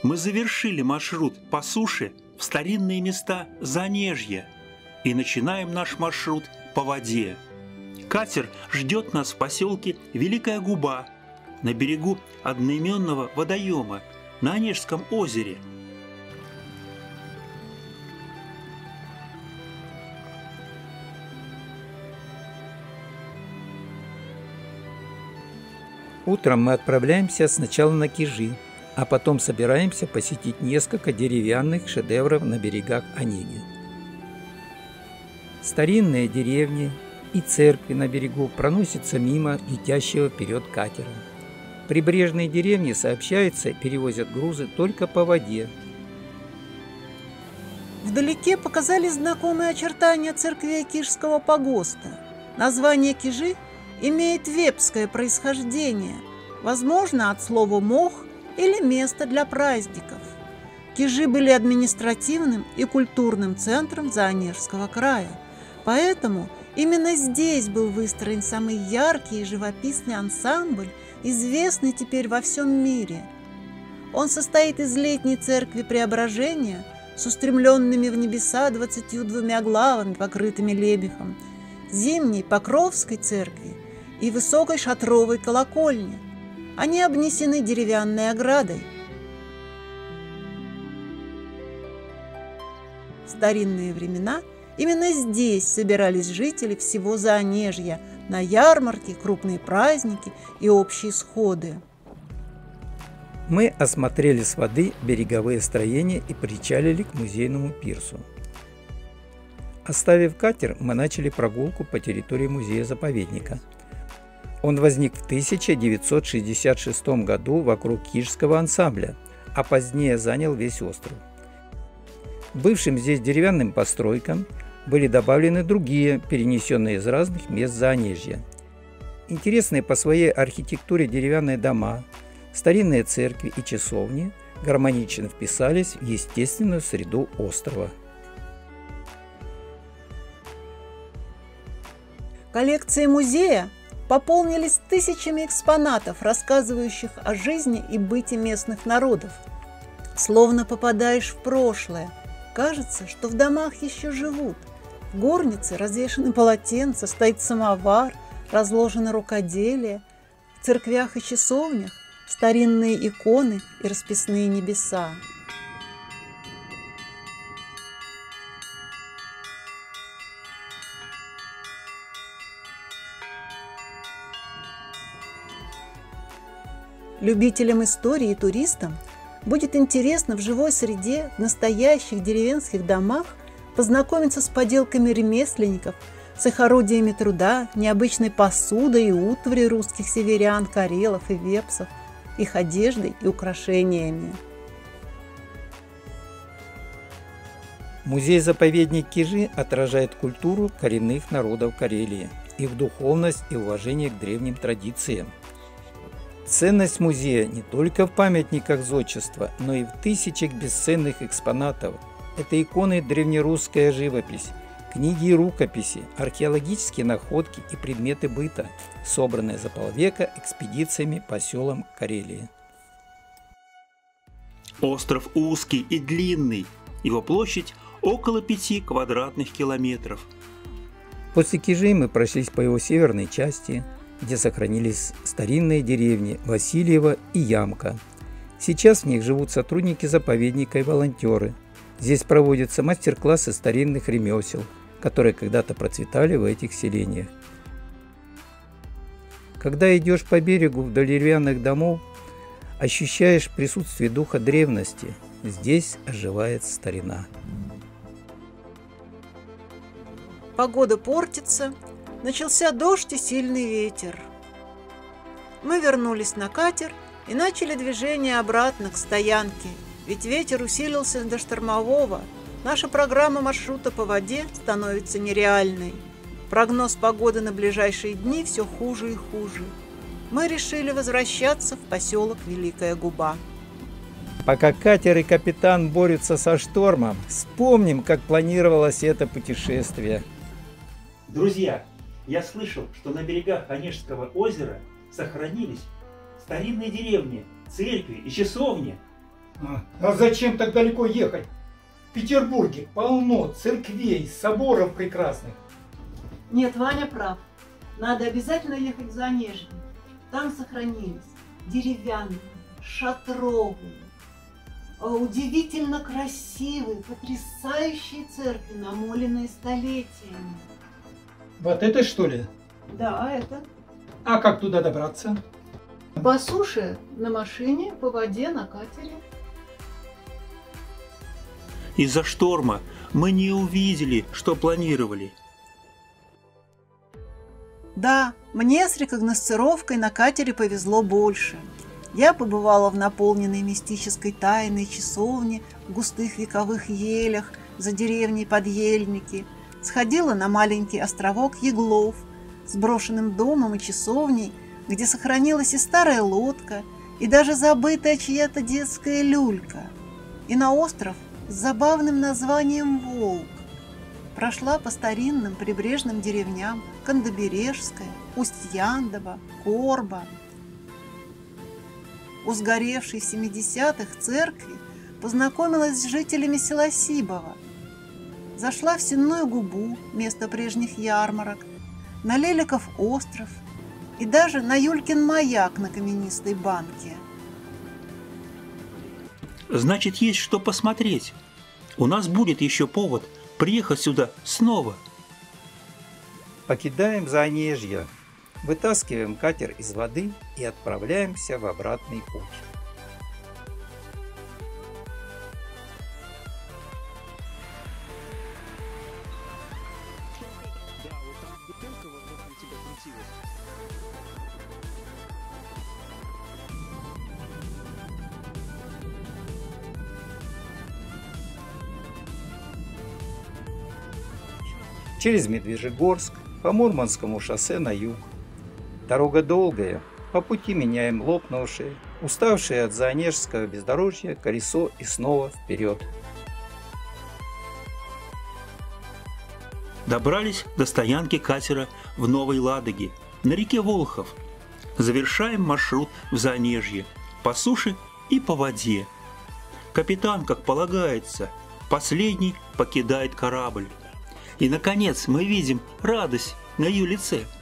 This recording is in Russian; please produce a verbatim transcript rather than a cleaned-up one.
Мы завершили маршрут по суше в старинные места Занежья и начинаем наш маршрут по воде. Катер ждет нас в поселке Великая Губа на берегу одноименного водоема на Онежском озере. Утром мы отправляемся сначала на Кижи, а потом собираемся посетить несколько деревянных шедевров на берегах Онеги. Старинные деревни и церкви на берегу проносятся мимо летящего вперед катера. Прибрежные деревни, сообщается, перевозят грузы только по воде. Вдалеке показались знакомые очертания церкви Кижского погоста. Название Кижи имеет вепское происхождение, возможно, от слова «мох» или «место для праздников». Кижи были административным и культурным центром Заонежского края, поэтому именно здесь был выстроен самый яркий и живописный ансамбль, известный теперь во всем мире. Он состоит из летней церкви Преображения с устремленными в небеса двадцатью двумя главами, покрытыми лебехом, зимней Покровской церкви и высокой шатровой колокольни. Они обнесены деревянной оградой. В старинные времена именно здесь собирались жители всего Заонежья на ярмарки, крупные праздники и общие сходы. Мы осмотрели с воды береговые строения и причалили к музейному пирсу. Оставив катер, мы начали прогулку по территории музея-заповедника. Он возник в тысяча девятьсот шестьдесят шестом году вокруг Кижского ансамбля, а позднее занял весь остров. Бывшим здесь деревянным постройкам были добавлены другие, перенесенные из разных мест Заонежья. Интересные по своей архитектуре деревянные дома, старинные церкви и часовни гармонично вписались в естественную среду острова. Коллекции музея пополнились тысячами экспонатов, рассказывающих о жизни и быте местных народов. Словно попадаешь в прошлое. Кажется, что в домах еще живут. В горнице развешаны полотенца, стоит самовар, разложено рукоделие. В церквях и часовнях старинные иконы и расписные небеса. Любителям истории и туристам будет интересно в живой среде, в настоящих деревенских домах познакомиться с поделками ремесленников, с их орудиями труда, необычной посудой и утварью русских северян, карелов и вепсов, их одеждой и украшениями. Музей-заповедник Кижи отражает культуру коренных народов Карелии, их духовность и уважение к древним традициям. Ценность музея не только в памятниках зодчества, но и в тысячах бесценных экспонатов. Это иконы, древнерусская живопись, книги и рукописи, археологические находки и предметы быта, собранные за полвека экспедициями по селам Карелии. Остров узкий и длинный, его площадь около пяти квадратных километров. После Кижи мы прошлись по его северной части, где сохранились старинные деревни Васильева и Ямка. Сейчас в них живут сотрудники заповедника и волонтеры. Здесь проводятся мастер-классы старинных ремесел, которые когда-то процветали в этих селениях. Когда идешь по берегу вдоль деревянных домов, ощущаешь присутствие духа древности. Здесь оживает старина. Погода портится. Начался дождь и сильный ветер. Мы вернулись на катер и начали движение обратно к стоянке, ведь ветер усилился до штормового. Наша программа маршрута по воде становится нереальной. Прогноз погоды на ближайшие дни все хуже и хуже. Мы решили возвращаться в поселок Великая Губа. Пока катер и капитан борются со штормом, вспомним, как планировалось это путешествие. Друзья, я слышал, что на берегах Онежского озера сохранились старинные деревни, церкви и часовни. А, а зачем так далеко ехать? В Петербурге полно церквей, соборов прекрасных. Нет, Ваня прав. Надо обязательно ехать в Занежье. Там сохранились деревянные, шатровые, удивительно красивые, потрясающие церкви, намоленные столетиями. Вот это что ли? Да, это. А как туда добраться? По суше на машине, по воде на катере. Из-за шторма мы не увидели, что планировали. Да, мне с рекогносцировкой на катере повезло больше. Я побывала в наполненной мистической тайной часовне, в густых вековых елях, за деревней Подъельники, сходила на маленький островок Еглов с брошенным домом и часовней, где сохранилась и старая лодка, и даже забытая чья-то детская люлька, и на остров с забавным названием Волк. Прошла по старинным прибрежным деревням Кандобережская, Усть-Яндово, Корба. У сгоревшей в семидесятых церкви познакомилась с жителями села Сибово. Зашла в Сенную губу, место прежних ярмарок, на Леликов остров и даже на Юлькин маяк на каменистой банке. Значит, есть что посмотреть. У нас будет еще повод приехать сюда снова. Покидаем Занежье, вытаскиваем катер из воды и отправляемся в обратный путь. Через Медвежьегорск по Мурманскому шоссе на юг. Дорога долгая, по пути меняем лопнувшее, уставшее от занежского бездорожья колесо и снова вперед. Добрались до стоянки катера в Новой Ладоге, на реке Волхов. Завершаем маршрут в Занежье, по суше и по воде. Капитан, как полагается, последний покидает корабль. И, наконец, мы видим радость на ее лице.